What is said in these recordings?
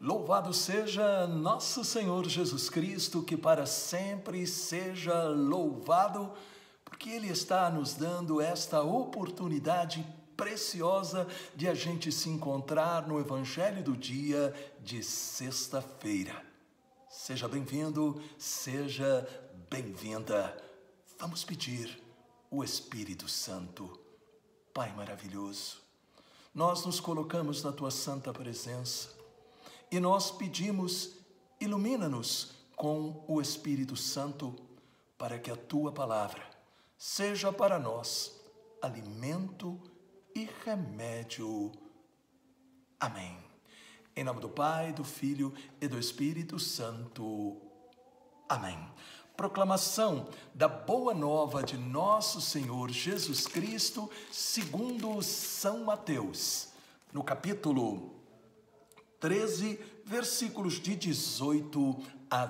Louvado seja nosso Senhor Jesus Cristo, que para sempre seja louvado, porque Ele está nos dando esta oportunidade preciosa de a gente se encontrar no Evangelho do dia de sexta-feira. Seja bem-vindo, seja bem-vinda. Vamos pedir o Espírito Santo. Pai maravilhoso, nós nos colocamos na Tua santa presença e nós pedimos, ilumina-nos com o Espírito Santo para que a Tua palavra seja para nós alimento e remédio. Amém. Em nome do Pai, do Filho e do Espírito Santo. Amém. Proclamação da boa nova de nosso Senhor Jesus Cristo, segundo São Mateus, no capítulo 13, versículos de 18 a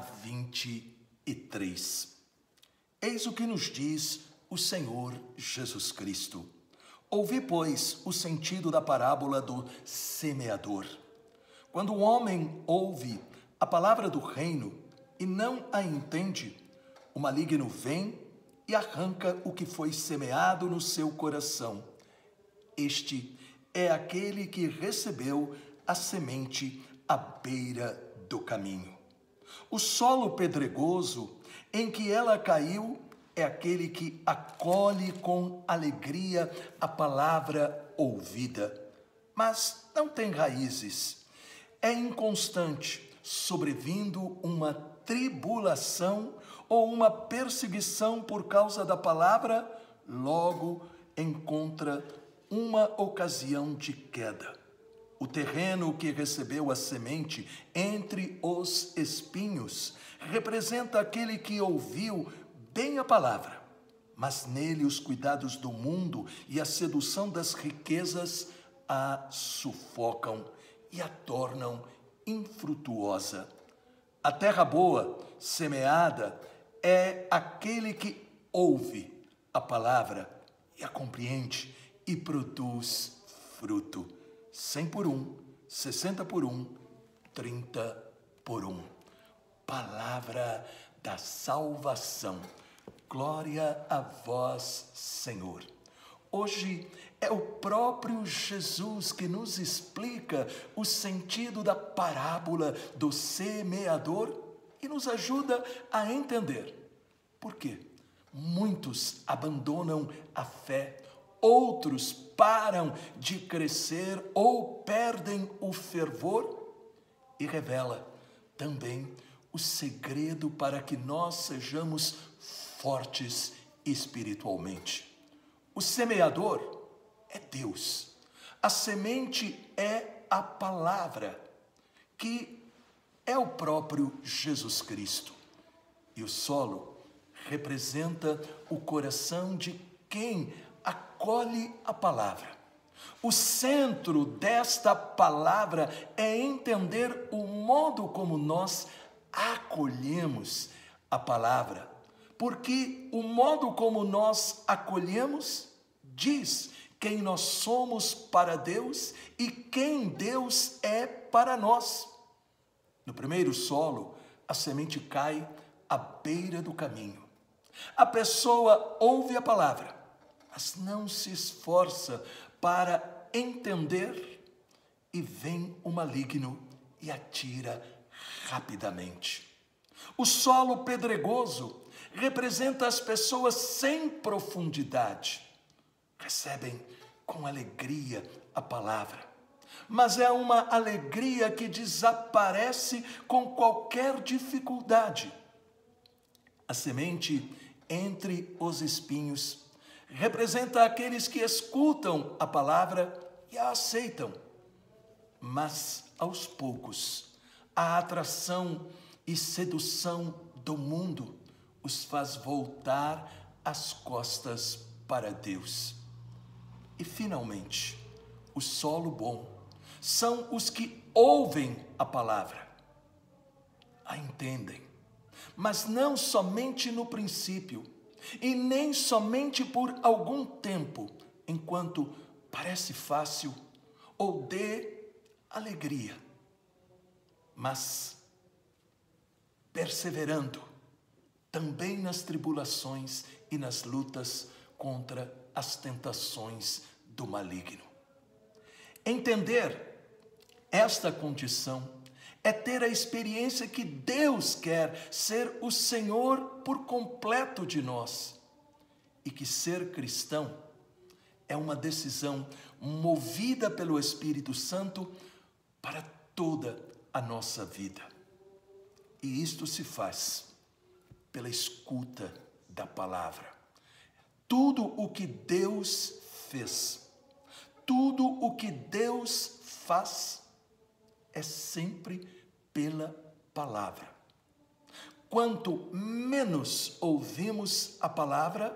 23. Eis o que nos diz o Senhor Jesus Cristo. Ouvi, pois, o sentido da parábola do semeador. Quando o homem ouve a palavra do reino e não a entende, o maligno vem e arranca o que foi semeado no seu coração. Este é aquele que recebeu a semente à beira do caminho. O solo pedregoso em que ela caiu é aquele que acolhe com alegria a palavra ouvida, mas não tem raízes. É inconstante, sobrevindo uma tribulação ou uma perseguição por causa da palavra, logo encontra uma ocasião de queda. O terreno que recebeu a semente entre os espinhos representa aquele que ouviu bem a palavra, mas nele os cuidados do mundo e a sedução das riquezas a sufocam e a tornam infrutuosa. A terra boa, semeada, é aquele que ouve a palavra e a compreende e produz fruto. 100 por 1, 60 por 1, 30 por 1. Palavra da salvação. Glória a vós, Senhor. Hoje é o próprio Jesus que nos explica o sentido da parábola do semeador e nos ajuda a entender por quê. Muitos abandonam a fé, outros param de crescer ou perdem o fervor, e revela também o segredo para que nós sejamos fortes espiritualmente. O semeador é Deus. A semente é a palavra, que é o próprio Jesus Cristo. E o solo representa o coração de quem acolhe a palavra. O centro desta palavra é entender o modo como nós acolhemos a palavra, porque o modo como nós acolhemos diz quem nós somos para Deus e quem Deus é para nós. No primeiro solo, a semente cai à beira do caminho. A pessoa ouve a palavra, mas não se esforça para entender, e vem o maligno e atira rapidamente. O solo pedregoso representa as pessoas sem profundidade. Recebem com alegria a palavra, mas é uma alegria que desaparece com qualquer dificuldade. A semente entre os espinhos representa aqueles que escutam a palavra e a aceitam, mas aos poucos a atração e sedução do mundo os faz voltar as costas para Deus. E finalmente, o solo bom são os que ouvem a palavra, a entendem, mas não somente no princípio, e nem somente por algum tempo, enquanto parece fácil ou dê alegria. mas perseverando também nas tribulações e nas lutas contra as tentações do maligno. Entender esta condição é ter a experiência que Deus quer ser o Senhor por completo de nós e que ser cristão é uma decisão movida pelo Espírito Santo para toda a nossa vida. E isto se faz pela escuta da palavra. Tudo o que Deus fez, tudo o que Deus faz é sempre pela palavra. Quanto menos ouvimos a palavra,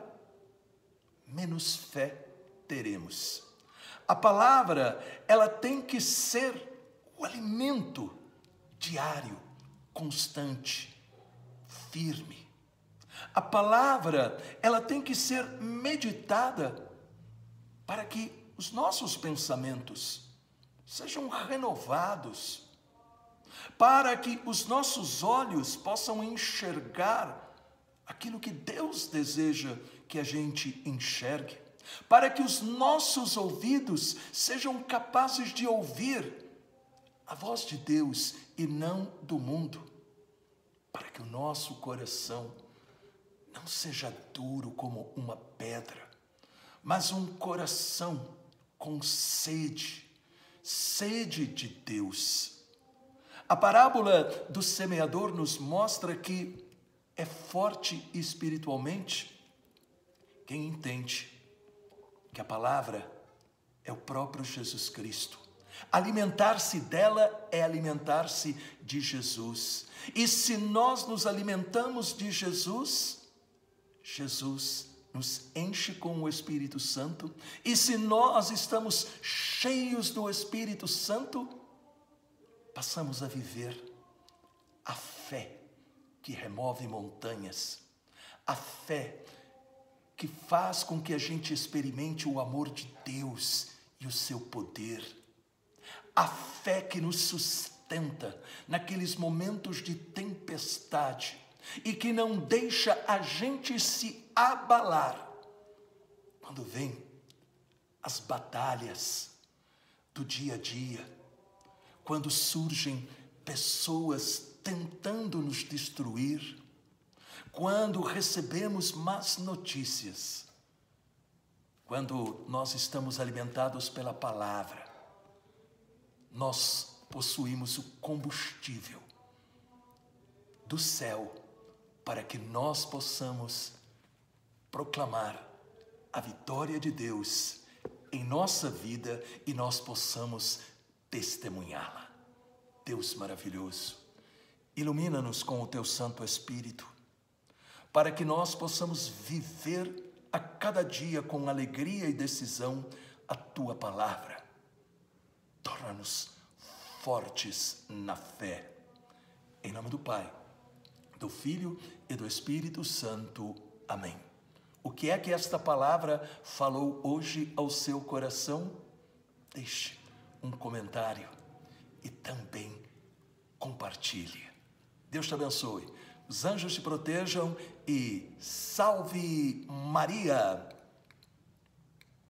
menos fé teremos. A palavra, ela tem que ser o alimento diário, constante, firme. A palavra, ela tem que ser meditada para que os nossos pensamentos sejam renovados, para que os nossos olhos possam enxergar aquilo que Deus deseja que a gente enxergue, para que os nossos ouvidos sejam capazes de ouvir a voz de Deus e não do mundo, para que o nosso coração não seja duro como uma pedra, mas um coração com sede de Deus. A parábola do semeador nos mostra que é forte espiritualmente quem entende que a palavra é o próprio Jesus Cristo. Alimentar-se dela é alimentar-se de Jesus. E se nós nos alimentamos de Jesus, Jesus nos enche com o Espírito Santo. E se nós estamos cheios do Espírito Santo, passamos a viver a fé que remove montanhas, a fé que faz com que a gente experimente o amor de Deus e o seu poder, a fé que nos sustenta naqueles momentos de tempestade e que não deixa a gente se abalar quando vem as batalhas do dia a dia, quando surgem pessoas tentando nos destruir, quando recebemos más notícias, quando nós estamos alimentados pela palavra, nós possuímos o combustível do céu para que nós possamos proclamar a vitória de Deus em nossa vida e nós possamos testemunhá-la. Deus maravilhoso, ilumina-nos com o Teu Santo Espírito, para que nós possamos viver a cada dia com alegria e decisão a Tua palavra. Torna-nos fortes na fé. Em nome do Pai, do Filho e do Espírito Santo. Amém. O que é que esta palavra falou hoje ao seu coração? Deixe um comentário e também compartilhe. Deus te abençoe. Os anjos te protejam e salve Maria!